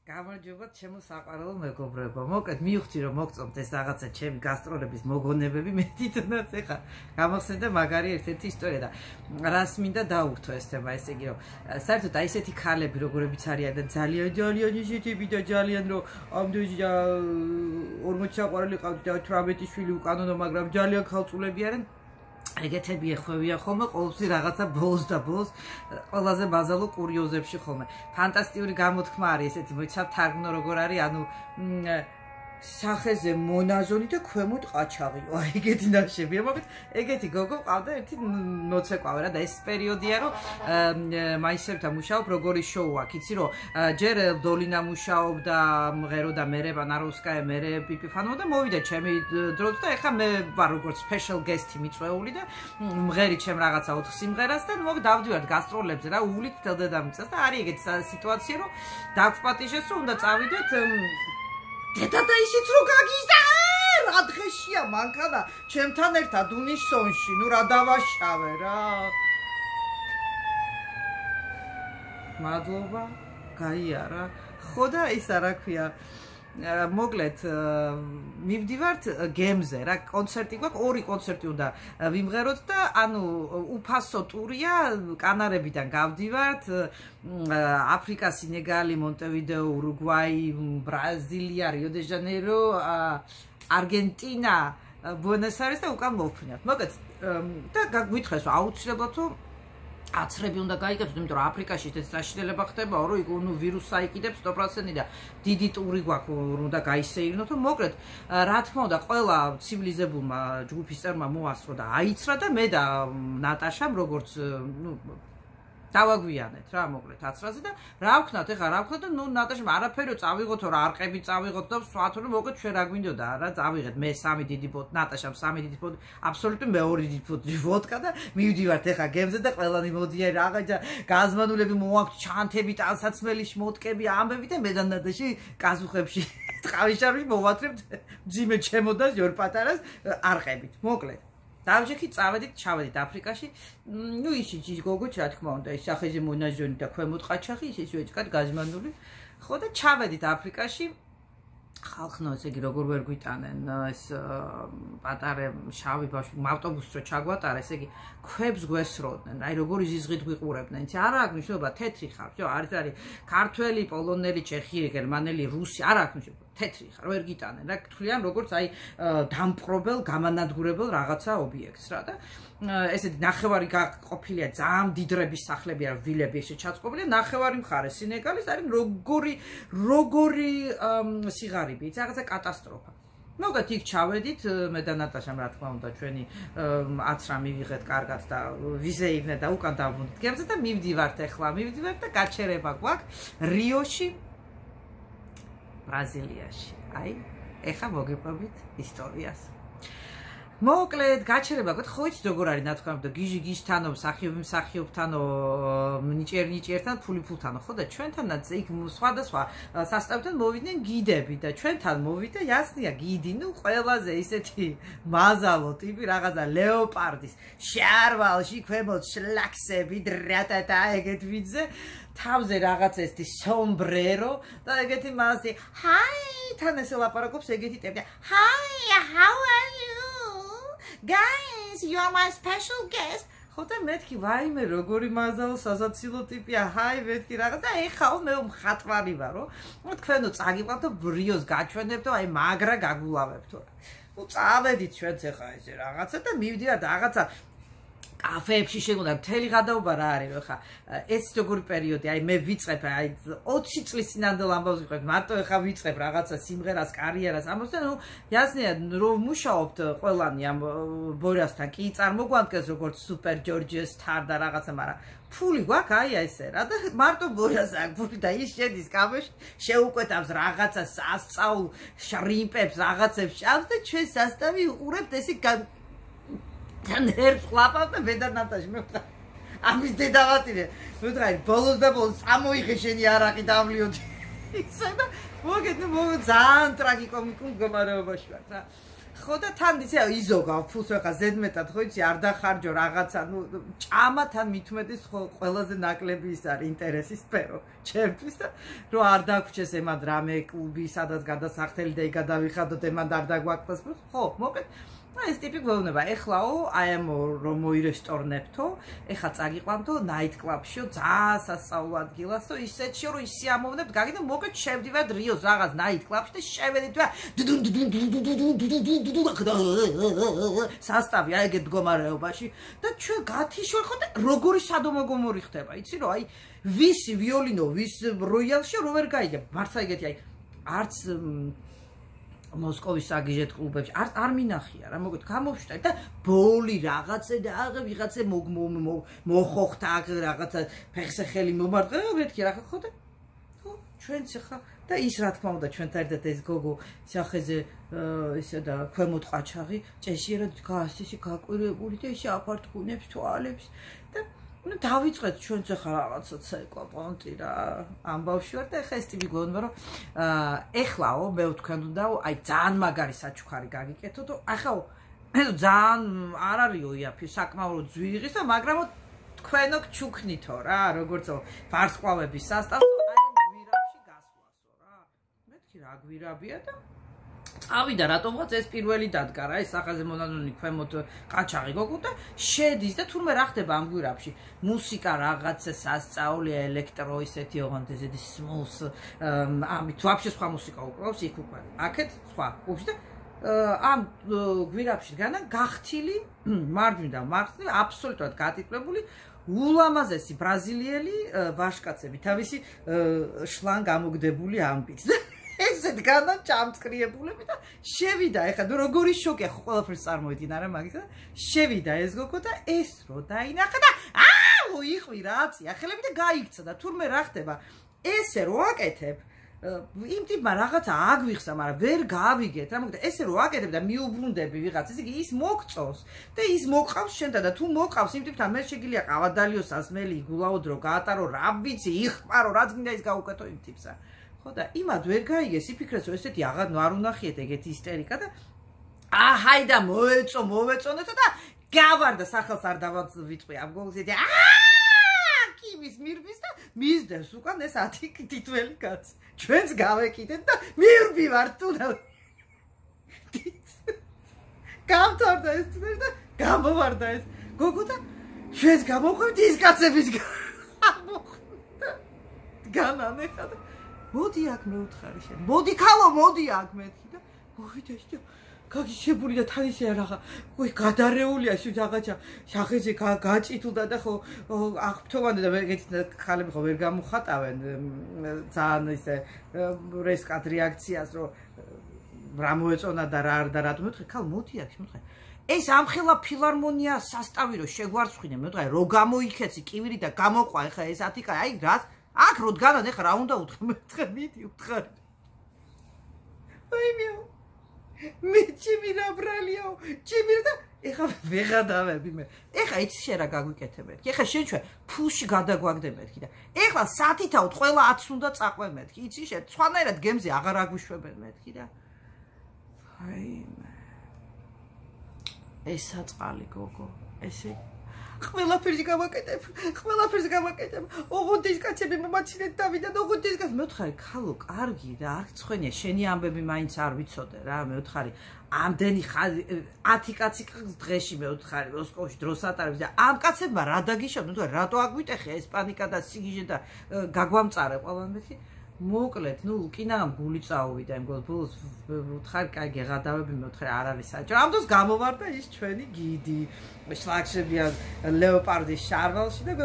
გამარჯობა ჩემო საყვარელო მეგობრებო. მოკლედ მივხვდი რომ მოგწონთ ეს რაღაცა ჩემი გასტროლების მოგონებები მე თვითონაც ეხა გამახსენდა მაგარი ერთ-ერთი ისტორია და რას მინდა დაურთო ეს თემა, ესე იგი რომ საერთოდ აი ესეთი ქალები როგორებიც არიან და ძალიან ისეთები და ძალიან რომ ამდენი 40 საყვარელი ყავთ და 18 შვილი უკანონო, მაგრამ ძალიან ქალწულები არიან. ეგეთები ეხვევიან ხოლმე ყოველთვის რაღაცა ბოლოს და ბოლოს ყველაზე ბაზალურ კურიოზებში ხოლმე. ფანტასტიკური გამოთქმა არის ესეთი, მოიცავ თარგმნო როგორ არის, ანუ სახეზე მონაზონი და ქვემოთ ყაჩაღიო. აი ეგეთი ნაშებია, მაგრამ ეგეთი გოგო ყავდა ერთი მოცეკვავე რა და ეს პერიოდია რომ მაისერთან მუშაობ როგორი შოუ აქვს. იცი რომ ჯერ დოლინა მუშაობდა, მღერო და მერე ვანაროვსკაია, მერე პიპიფანო და მოვიდა ჩემი დროც და ეხა მე ვარ როგორც special guest-ი მიწვეული და მღერი ჩემ რაღაცა 4 სიმღერას და დავდივართ გასტროლებზე რა, უვლით თელდედამიწას და არის ეგეთი სიტუაცია რომ დაგვპატიჟეს რომ უნდა წავიდეთ დედა და ისიც რო გაგიზდა რა დღეშია მანქანა ჩემთან ერთად უნისონში, ნუ რა დავაშავე რა. მადლობა, გაიარა. ხო და ის რა ქვია, მოკლედ მივდივართ გემზე რა, კონცერტი გვაქვს, 2 კონცერტი უნდა ვიმღეროთ და ანუ უფასო ტურია, კანარებიდან გავდივართ, აფრიკა, სენეგალი, მონტევიდეო, ურუგვაი, ბრაზილია, რიო-დე-ჟანეირო, არგენტინა, ბუენოს-აირესი და უკან მოვფრინავთ. მოკლედ და გაგვითხრეს რომ აუცილებლად თუ აცრები უნდა გაიგებთ, იმიტომ რომ აფრიკაში ეს საშინელება ხდებაო, რომ იქ ნუ ვირუსს აიკიდებს 100% და დიდი ტური გვაქვს, უნდა გაისეირნოთ. მოკლედ, რა თქმა უნდა, ყველა ცივილიზებულმა ჯგუფის წევრმა მოასწრო და აიცრა და მე და ნატაშამ როგორც ნუ დავაგვიანეთ რა, მოკლედ აცრაზე და რა ვქნათ, ეხლა რა ვქნათ და ნუ ნატაშამ არაფერი წავიღოთო რა, არყები წავიღოთ და სხვათო რომ მოკლედ ჩვენ რა გვინდოდა რა, წავიღეთ მე 3 დიდი ბოთლი, ნატაშამ 3 დიდი ბოთლი, აბსოლუტურად მე 2 დიდი ბოთლი ვოდკა და მივდივართ ეხლა გემზე და ყველანი მოდიან რაღაცა გაზმანულები მოაქვთ, ჩანთები, ტანსაცმელი, შმოტკები, ამბები და მე და ნატაში კაზუხებში ტყავიშარში მოვათრებთ ძიმე ჩემოდას ჯორ პატარას არყებით. მოკლედ დავჯექით, წავედით, ჩავედით აფრიკაში. ნუ ისიც გოგო, რა თქმა უნდა, ის სახეზე მონაზონი და ქვემოთ ყაჩაღი, ის ეჭკად გაზმანული. ხო და ჩავედით აფრიკაში. ხალხნო ესე იგი როგორ ვერ გვიტანენ ეს პატარა შავი ბავშვი ავტობუსს რო ჩაგვატარა, ესე იგი ქვებს გვესროდნენ. აი როგორ იზიზღით გვიყურებდნენ. იცი არა აქვს მნიშვნელობა თეთრი ხარ, ხო, არის ქართველი, პოლონელი, ჩეხი, გერმანელი, რუსი, არა აქვს მნიშვნელობა. თეთრი ხარ, ვერ გიტანენ რა, გთვლიან როგორც აი დამპყრობელ, გამანადგურებელ რაღაცა ობიექტს რა და ესეთი ნახევარი გაყოფილია ძალიან დიდრების სახლები არა, ვილები ესე ჩაწყობილია, ნახევარი მხარე სენეგალის არის როგორი სიღარიბე, იცი რაღაცა კატასტროფა. მოკლედ იქ ჩავედით, მე და ნატაშამ რა თქმა უნდა ჩვენი აცრა მივიღეთ კარგად და ვიზეირნე და უკან დავბრუნდით გემზე და მივდივართ და გაჩერება გვაქვს რიოში, ბრაზილიაში. აი, ეხა მოგიყვებით ისტორიას. მოკლედ გაჩერება გვაქვს, ხო იცით როგორ არის, რა თქმა უნდა, გიჟი-გიჟთანო, მსახიობ-მსახიობთანო, ნიჭიერ-ნიჭიერთან, ფული-ფულთანო, ხო და ჩვენთანაც იქ სხვადასხვა სასწაულთან მოვიდნენ გიდები და ჩვენთან მოვიდა ясნია გიდი, ნუ ყველაზე ისეთი მაზალო ტიპი, რაღაცა ლეოპარდის შარვალში, ქვემოთ შლაქსები, დრატატა ეგეთ ვიძე თავზე რაღაც ესეთი sombrero და ეგეთი მასი hi თან ესე ლაპარაკობს ეგეთი ტიპი hi how are you guys you are my special guest ხო და მეთქი ვაიმე როგორი მაზალო სასაცილო ტიპია hi მეთქი რაღაც და ეხაო მე მხატვარი ვარო თქვენო წაგიყვანთ და ბრიოს გაჩვენებთ აი მაგრა გაგულავებთო ნუ წავედით ჩვენც ეხა ესე რაღაცა და მივდივართ რაღაცა კაფეებში შეგვდა მთელი გადაობა რა არის ხო ხა ეს როგორი პერიოდი აი მე ვიწყებ აი 20 წლის წინანდელ ამბავს ვიყვებ მარტო ხა ვიწყებ რაღაცა სიმღერას კარიერას ამას და ნუ ясნია რომ მუშაობთ ყველანი ამ ბორასთან კი წარმოგვანკეს როგორც სუპერ ჯორჯი სტარ და რაღაცა მაგრამ ფული გვაქვს აი ესე რა და მარტო ბორას აქვს ფული და ის შედის კაფეში შეუკვეთავს რაღაცა სასწაულ შრიმპებს რაღაცებს შავს და ჩვენ სასტავი უყურებთ ესე თან ერთ ყლაპავ და მე და ნატაში მე ვთქვა ამის დედავატირე მე ვთქვა ბოლოს და ბოლოს წამოიღე შენი არაყი დავლიოდი ისა და მოგეთ ნუ ძალიან ტრაგიკომიკულ მდგომარეობაში ვარ რა ხო და თან იცი იზოგა ფულს ხა ზედმეტად ხო იცი არ დახარჯო რაღაცა ნუ ჭამა თან მithumetis ხო ყველაზე ნაკლები ის არის ინტერესის სფერო ჩემთვის და რომ არ დაგვრჩეს ემად რამე კლუბი სადაც გადასახდელი და იგადავიხადოთ ემად არ დაგვაკეთოს ხო მოკლედ ეს ტიპი გვეუბნება ეხლაო აი ამ რომ მოირესტორნებთო ეხლა წაგიყვანთო night club-შიო ძალიან სასწავლო ადგილასო ისეთშიო რომ ისე ამოვნებთ გაგიდო მოკლედ შევდივართ რიოს რაღაც night club-ში და შევედით და სასტავი აი ეგეთ მდგომარეობაში და ჩვენ გათიშვა ხო და როგორი სადომოგომორი ხდება იცი რომ აი ვისი ვიოლინო ვის როიალში რო ვერ გაიგებ მართლა ეგეთი აი არც მოსკოვის საგიჟეთ კლუბებში არ მინახია რა მოგეთ გამოვშტა და ბოლი რაღაცე და ვიღაცე მოხოხთა რაღაცა ფეხსახელი მომარყე მეთქი რა ხო და ხო ჩვენც ხა და ის რა თქმა უნდა ჩვენთან ერთად ეს გოგო სახეზე ისე და ქვემოთ ყაჩაღი ჭეშიერად გასისი გაკვირებული და ისე აფართქუნებს თვალებს და ну დავიწყეთ ჩვენც ახლა რაღაცა ცეკვა პონტი რა ამბავში ვარ და ახლა ეს ტიპი გონდა რომ ეხლაო მე ვთქვენ უნდა აი ძალიან მაგარი საჩუქარი გაგიკეთოთ ახლა ეს ძალიან არ არისო იაფი საკმაოდ ძვიღის და მაგრამ თქვენო ჩუქნითო რა როგორც ვარსკვლავების სასტავსო აი გვირაბში გასვლასო რა მეთქი რა გვირაბია და წავიდა რატომღაც ეს პირველი დადგა რა ეს სახაზე მონანონი ქვემოთ ყაჩაღი გოგო და შედის და თურმე რა ხდება ამ გვირაბში მუსიკა რაღაცა სასწაული ელექტრო ისეთი ოღონდ ესეთი smooth ამით ვაფშე სხვა მუსიკა უკრავს იქ უკვე აქეთ სხვა უბში და ამ გვირაბში განა გახთილი მარჯვნიდან მარცხნივ აბსოლუტურად გატიტლებული ულამაზესი ბრაზილიელი ვაჟკაცები თავისი შლან გამოგდებული ამბით ესეთ განა ჩამწკრიებულები და შევიდა ეხლა ნუ როგორი შოკია ხო ყველაფერს წარმოედინა რა მაგისა შევიდა ეს გოგო და ეს რო დაინახა და აუ იხვი რაცი ახელები და გაიქცა და თურმე რა ხდება ესე რო აკეთებ იმ ტიპმა რაღაცა აგვიხსა მაგრამ ვერ გავიგეთ რა მოგდა ესე რო აკეთებ და მიუბრუნდები ვიღაც ესე იგი ის მოგწოს და ის მოყავს შენთან და თუ მოყავს იმ ტიპთან მე შეგიძლია ყავადალიო სასმელი იგულაოდრო გაატარო რა ვიცი იხმარო რაც გინდა ის გაუკეთო იმ ტიპსა და იმად ვერ გაიგეს იფიქრეს რომ ესეთი აღარ არ უნახიეთ ეგეთი ისტერიკა და აჰაი და მოვეწონეთო და გავარდა სახელს არ დავაწყვი ამ გოგოს ეთი კიბის მირბის და მისდევს უკან ეს 10 თითველი კაცი ჩვენს გავეკიდეთ და მირბივართ თუ და გამთავრდა ეს და გამოვარდა ეს გოგო და ჩვენს გამოხვევთ ის კაცების განანეხა და მოდი აქ მე უთხარი შენ მოდი ქალო მოდი აქ მეთქი და მოვიდა ის და გაგიშებული და თან ისე რაღა ой გადარეულია ის რაღაცა შახეზე გაჭიტულდა და ხო აღფრთოვანდა და ეგეთი ხალები ხო ვერ გამოხატავენ ძალიან ისე რესკად რეაქციას რომ რა მოეწონა და რა არ და რატომ მეთქი ქალ მოდი აქ მეთქი ეს ამხელა ფილარმონია სასტავი რო შეგვარცხინე მეთქი რო გამოიქეცი კივირი და გამოყვა ეხა ეს 10 კაცი აი რა აქ რო დგანან ეხა რა უნდა უთხრა მეთქი მიდი უთხარი აი მე ჩემი რა ბრალიო ჩემი და ეხა ვეღადავები მე ეხა იცი შენ რა გაგვიკეთებთ ეხა შენ ჩვენ ფულში გადაგვაგდებთ და ეხლა სათითაოდ ყველა 10 უნდა წაყვე მეთქი იცი შენ სხვანაირად გემზე აღარ აგვიშვებენ მეთქი და აი ეს საწყალი გოგო ესე ყველაფერს გავაკეთებ ოღონდ ის კაცები მომაცინეთ დავიდან ოღონდ ის კაცი მეთხარი ქალო კარგი რა არ ცხენია შენი ამბები მაინც არ ვიცოდე რა მეთხარი ამდენი 10 კაცი დღეში მეთხარი მოსკოვში დროს ატარებს და ამ კაცებმა რა დაგიშავ მეთხარი რატო აგვიტეხე ეს პანიკა და სიგიჟე და გაგვამწარე ყველამეთი მოკლედ ნუ კინაღამ გული წაუვიდა იმ გოლბულს ვთხარი კაი ღადავები მეთხარი არ არის საჭირო ამ დროს გამოვარდა ის ჩვენი გიდი შლაგშებიან ლეოპარდის შარვალში და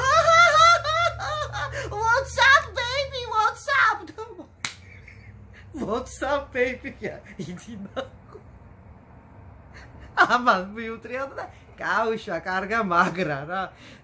what's up baby what's up baby იძინა ამან მიუტრია და გავიშვა კარგა მაგრა რა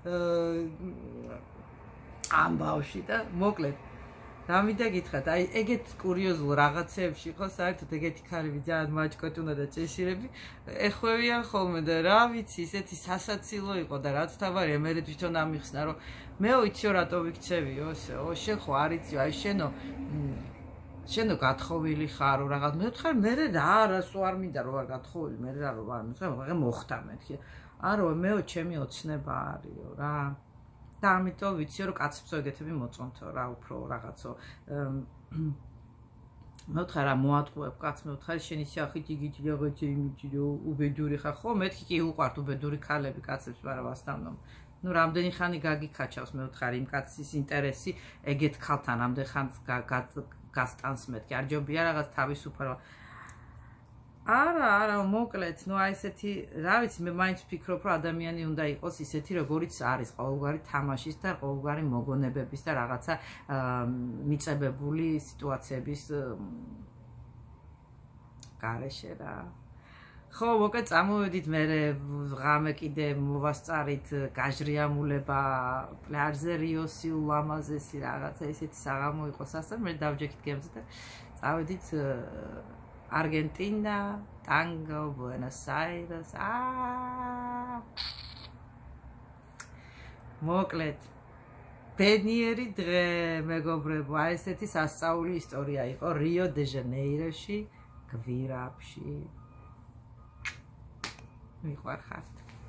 ამბავში და მოკლედ დამიდა გითხრათ აი ეგეთ კურიოზულ რაღაცებში ხო საერთოდ ეგეთი ქალები ძალიან მაჭკოტუნა და ჭეშირები ეხვევიან ხოლმე და რა ვიცი ისეთი სასაცილო იყო და რაც თავარია მე თვითონ ამიხსნა რომ მეო იციო რატო ვიქცევიო ო შენ ხო არ იციო აი შენო შენო გათხოვილი ხარო რაღაც მე ვთხარ მე რასო არ მინდა რომ არ გათხოვილი მე რა რომ არ მითხრა ვაღე მოხდა მეთქი არო მეო ჩემი ოცნება არისო რა და ამიტომ ვიციო რომ კაცებსო ეგეთები მოწონთო რა უფრო რაღაცო მე ვთხარ რა მოატყუებ კაცს მე ვთხარ შენი სახით იგიჩი რაღაცა იმიჩი რომ უბედური ხარ ხო მეთქი კი უყვართ უბედური ქალები კაცებს მაგრამ ასთანო ну რამდენი ხანი გაგიქაჩავს მე ვთხარ იმ კაცის ინტერესი ეგეთ ქალთან რამდენ ხანს გასტანს მეთქი არ ჯობია რაღაც თავისუფალ არა მოკლედ ну აი ესეთი რა ვიცი მე მაინც ვფიქრობ რომ ადამიანი უნდა იყოს ისეთი როგორიც არის ყოველგვარი თამაშის და ყოველგვარი მოგონებების და რაღაცა მიწებებული სიტუაციების გარეშე რა ხო მოკლედ წამოვედით მე ღამე კიდე მოვასწარით გაჟრიამულება პლაჟზე რიოსი ულამაზესი რაღაცა ესეთი საღამო იყო სასწრაფო მე დავჯექით გემზე და წავედით Argentina, Tango, Buenos Aires. მოკლედ ბედნიერი დღე მეგობრებო, აი ესეთი სასწაული ისტორია იყო რიო დე ჟანეიროში, გვირაბში. მიყვარხართ.